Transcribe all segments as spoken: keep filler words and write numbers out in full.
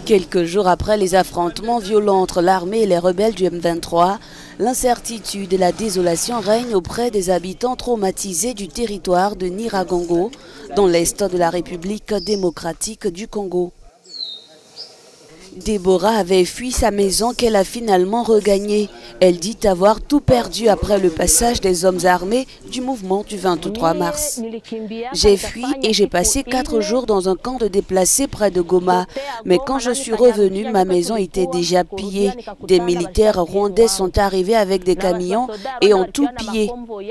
Quelques jours après les affrontements violents entre l'armée et les rebelles du M vingt-trois, l'incertitude et la désolation règnent auprès des habitants traumatisés du territoire de Nyiragongo, dans l'est de la République démocratique du Congo. Déborah avait fui sa maison qu'elle a finalement regagnée. Elle dit avoir tout perdu après le passage des hommes armés du mouvement du vingt-trois mars. J'ai fui et j'ai passé quatre jours dans un camp de déplacés près de Goma. Mais quand je suis revenue, ma maison était déjà pillée. Des militaires rwandais sont arrivés avec des camions et ont tout pillé.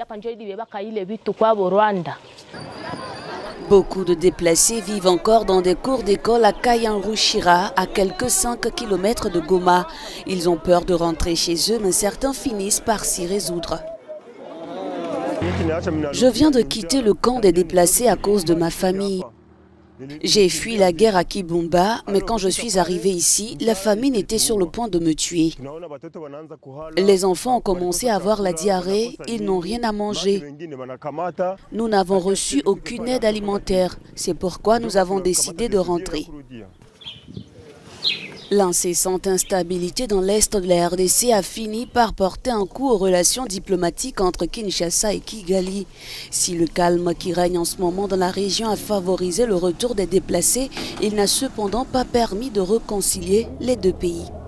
Beaucoup de déplacés vivent encore dans des cours d'école à Kayanrushira, à quelques cinq kilomètres de Goma. Ils ont peur de rentrer chez eux, mais certains finissent par s'y résoudre. Je viens de quitter le camp des déplacés à cause de ma famille. J'ai fui la guerre à Kibumba, mais quand je suis arrivé ici, la famine était sur le point de me tuer. Les enfants ont commencé à avoir la diarrhée, ils n'ont rien à manger. Nous n'avons reçu aucune aide alimentaire, c'est pourquoi nous avons décidé de rentrer. L'incessante instabilité dans l'est de la R D C a fini par porter un coup aux relations diplomatiques entre Kinshasa et Kigali. Si le calme qui règne en ce moment dans la région a favorisé le retour des déplacés, il n'a cependant pas permis de réconcilier les deux pays.